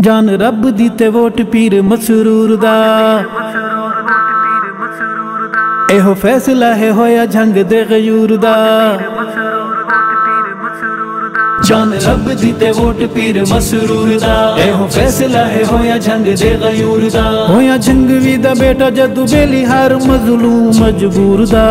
जान रब दी ते वोट पीर मसरूर दा, एहो फैसला है होया जंग दे गयूर दा। जान रब दी ते वोट पीर मसरूर दा, एहो फैसला है होया जंग दे गयूर दा। होया जंग वी दा बेटा जदू बेली हार मजलूम मजबूर दा।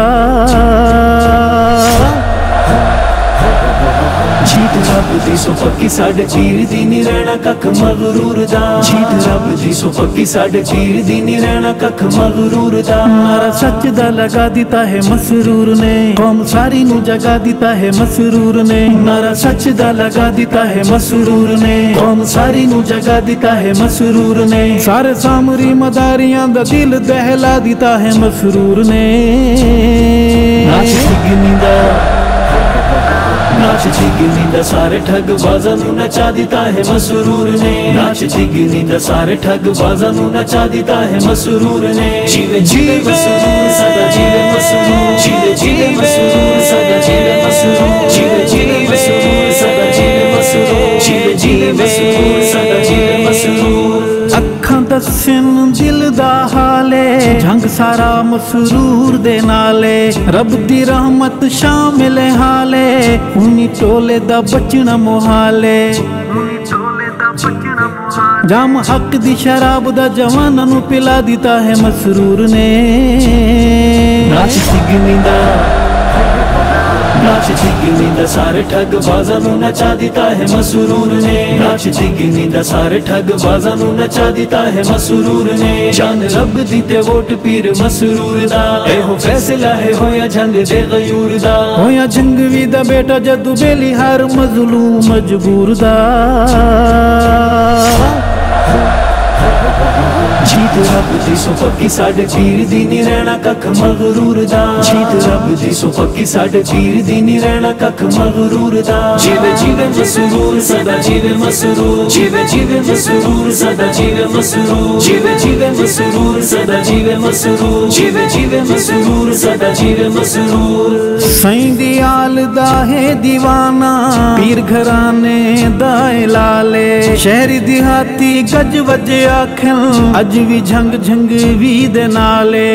जीत रब दी सो पक्की साडे पीर दी नी रहना कख मगरूर दा। जीत रब दी सो पक्की साडे पीर दी नी रहना कख मगरूर दा। नारा सच दा लगा दिता है मसरूर ने, कौम सारी नू जगा दिता है मसरूर ने। नारा सच दा लगा दिता है मसरूर ने, कौम सारी नू जगा दिता है मसरूर ने। सारे सामरी मदारियां दा दिल दहला दिता है मसरूर ने। नाच गिनीदा नाच गिनीदा सारे ठग बाजा नू नचा दिता है मसरूर ने। नाच गिनीदा सारे ठग बाजा नू नचा दिता है मसरूर ने। जीवे जीवे मसरूर सदा जीवे मसरूर, जीवे जीवे मसरूर सदा जीवे मसरूर, जीवे जीवे मसरूर सदा जीवे मसरूर, जीवे जीवे मसरूर सदा जीवे मसरूर। अखां दस्सन दिल दा हाले, जंग सारा मसरूर दे नाले। रब दी रहमत शामिल हाले, उनी टोले दा बचना मुहाले। जाम हक दी शराब दा जवाना नू पिला दिता है मसरूर ने। नाच गिनीदा नाच गिनीदा सारे ठग बाजा नू नचा दिता है मसरूर ने। नाच गिनीदा सारे ठग बाजा नू नचा दिता है मसरूर ने। जान रब दी ते वोट पीर मसरूर दा, एहो फैसला है होया जंग दे गयूर दा। होया जंग वी दा बेटा जदू बेली हार मजलूम मजबूर दा। जीत रब दी सो पक्की साडे पीर दी नी रहना कख मगरूर दा। जीत रब दी सो पक्की साडे पीर दी नी रहना कख मगरूर दा। जीवे जीवे मसरूर सदा जीवे मसरूर, जीवे जीवे मसरूर सदा जीवे मसरूर, जीवे जीवे मसरूर सदा जीवे मसरूर, जीवे जीवे मसरूर सदा जीवे मसरूर। सईं दी आल दा है दीवाना, पीर घराने दा लाले। शहरी दिहाती गज वजे आखन, अज भी झंग झंग भी दे नाले।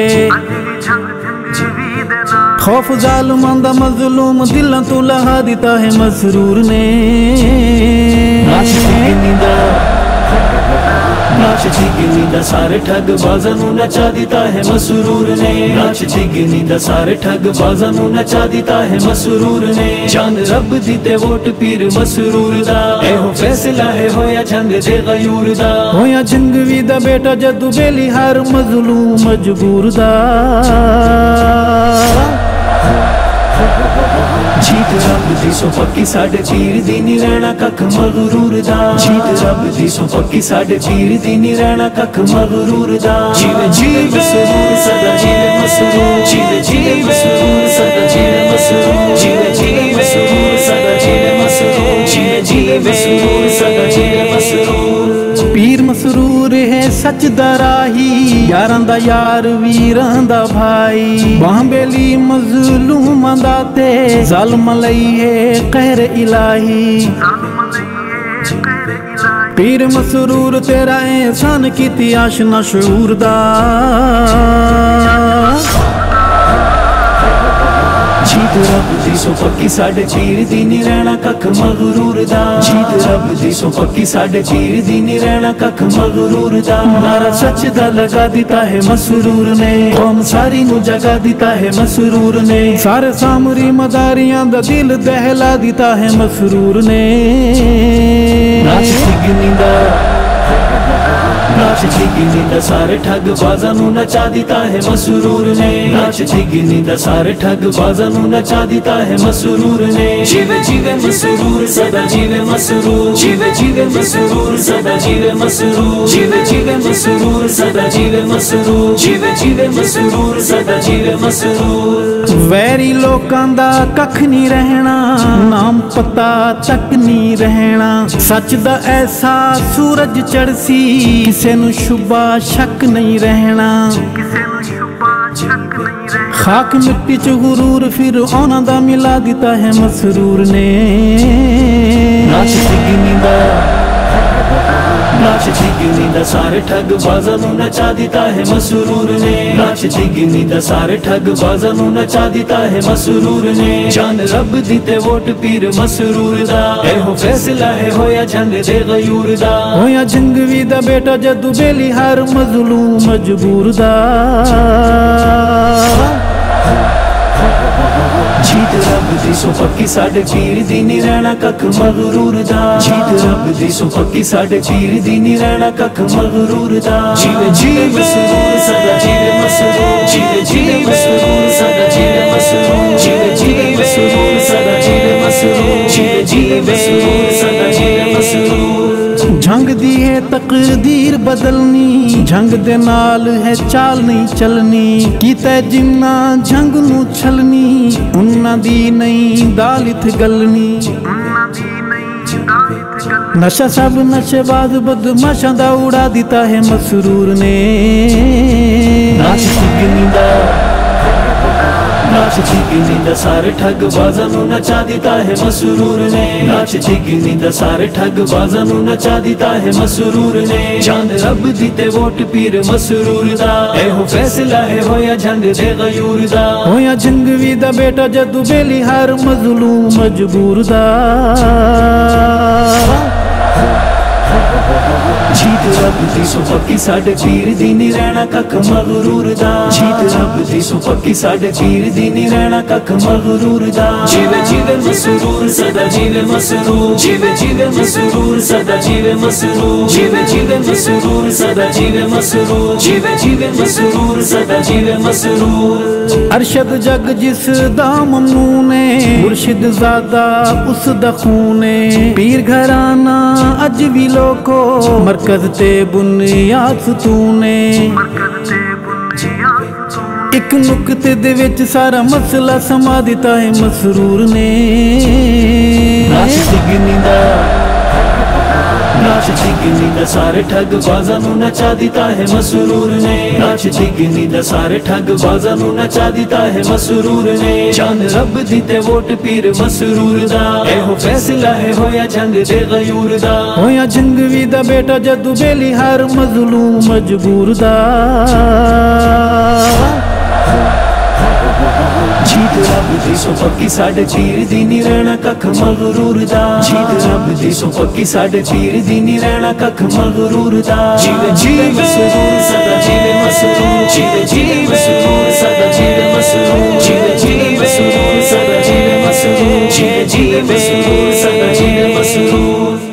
खौफ जालमां दा मजलूम दिलां तू लहा दिता है मसरूर ने। नाच गिनीदा नाच गिनीदा सारे ठग बाजा नू नचा दिता है मसरूर ने। नाच गिनीदा सारे ठग बाजा नू नचा दिता है मसरूर ने। जान रब दी ते वोट पीर मसरूर दा, एहो फैसला है होया जंग दे गयूर दा। होया जंग वी दा बेटा जदू बेली हार मजलूम मजबूर दा। जीत रब दी सो पक्की साडे पीर दी नी रहना कख मगरूर दा। जीत रब दी सो पक्की साडे पीर दी नी रहना कख मगरूर दा। जीवे जीवे मसरूर सदा जीवे मसरूर, जीवे जीवे मसरूर सदा जीवे मसरूर, जीवे जीवे मसरूर सदा जीवे मसरूर, जीवे जीवे मसरूर सदा जीवे मसरूर। पीर मसरूर है सच दा राही, यारां दा यार वीरां दा भाई। बांबेली मजलूमां दा ते ज़ालिम लई है कहर इलाही। पीर मसरूर तेरा एहसान कीती आशना शऊर दा। जीत रब दी सो पक्की साडे पीर दी नी रहना कख मगरूर दा। जीत रब दी सो पक्की साडे पीर दी नी रहना कख मगरूर दा। नारा सच दा लगा दिता है मसरूर ने, कौम सारी नू जगा दिता है मसरूर ने। सारे सामरी मदारियां दा दिल दहला दिता है मसरूर ने। नाच गिनीदा नाच गिनीदा सारे ठग बाजा नू नचा दिता है मसरूर ने। नाच गिनीदा सारे ठग बाजा नू नचा दिता है मसरूर ने। जीवे जीवे मसरूर सदा जीवे मसरूर, जीवे जीवे मसरूर सदा जीवे मसरूर, जीवे जीवे मसरूर सदा जीवे मसरूर, जीवे जीवे मसरूर सदा जीवे मसरूर। वैरी लोकां दा कख नहीं रहना, नाम पता तक नहीं रहना। सच दा ऐसा सूरज चढ़सी, किसे नू शुबा शक नहीं रहना। खाक मिट्टी च गुरूर फिर औना दा मिला दिता है मसरूर ने। नाच गिनीदा नाच नाच जिगनी दा सारे ठग बाज़ां नूं नचा दिता है मसरूर ने। नाच जिगनी दा सारे ठग बाज़ां नूं नचा दिता है मसरूर ने। जान रब दी ते वोट पीर मसरूर दा, एहो फैसला है होया जंग दे गयूर दा। होया जंगवी दा बेटा जदू बेली हार मजलूम मजबूर दा। जीत रब दी सो पक्की साडे पीर दी नी रहना कख मगरूर दा। जीत रब दी सो पक्की साडे पीर दी नी रहना कख मगरूर दा। जीवे जीवे मसरूर सदा जीवे मसरूर, जीवे जीवे मसरूर सदा जीवे मसरूर, जीवे जीवे मसरूर सदा जीवे मसरूर, जीवे जीवे मसरूर सदा जीवे मसरूर। झंग दी है तकदीर बदलनी, झंग दे नाल है चाल नहीं चलनी। कीते जिन्ना झंग नू छलनी, उन्ना दी नहीं दालित गलनी। नशा सब नशेबाज बदमाशा दा उड़ा दिता है मसरूर ने। नाच जिगनी दा, नाच जिगनी दा सारे ठग बाज़ां नूं नचा दिता है मसरूर ने। नाच जिगनी दा सारे ठग बाज़ां नूं नचा दिता है मसरूर ने। जान रब दी ते वोट पीर मसरूर दा, एहो फैसला है होया जंग दे गयूर दा। होया जंगवी दा बेटा जदू बेली हार मजलूम मजबूर दा। जीत रब दी सो पक्की साडे पीर दी नी रहना कख मगरूर दा। जीत रब दी सो पक्की साडे पीर दी नी रहना कख मगरूर दा। जीवे जीवे मसरूर सदा जीवे मसरूर, जीवे जीवे मसरूर सदा जीवे मसरूर, जीवे जीवे मसरूर सदा जीवे मसरूर, जीवे जीवे मसरूर सदा जीवे मसरूर। अरशद जग जिस दा ममनूने, मुर्शिद ज़ादा उस दा खूने। पीर घराना अज भी लोको, मरकज ते बुनियाद सुतूने। एक नुक्ते दे विच सारा मसला समा दिता है मसरूर ने। नाच जिगनी दा, नाच जिगनी दा सारे ठग बाज़ां नूं नचा दिता है मसरूर ने। नाच जिगनी दा सारे ठग बाज़ां नूं नचा दिता है मसरूर ने। जान रब दी ते वोट पीर मसरूर दा, एहो फैसला है होया जंग दे गयूर दा। होया जंगवी दा बेटा जदू बेली हार मजलूम मजबूर दा। जीत रब दी सो पक्की साडे पीर दी नी रहना कख मगरूर दा। जीत रब दी सो पक्की साडे पीर दी नी रहना कख मगरूर दा। जीवे जीवे मसरूर सदा जीवे मसरूर, जीवे जीवे मसरूर सदा जीवे मसरूर, जीवे जीवे मसरूर सदा जीवे मसरूर, जीवे जीवे मसरूर सदा जीवे मसरूर।